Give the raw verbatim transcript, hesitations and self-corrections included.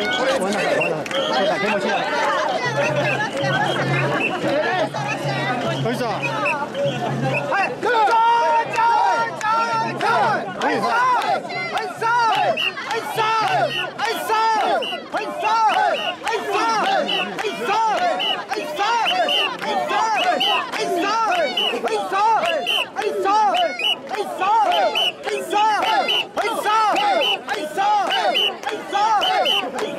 可以走。 哎，走走走走！哎走，哎走，哎走，哎走，哎走，哎走，哎走，哎走，哎走，哎走，哎走，哎走，哎走，哎走，哎走，哎走，哎走，哎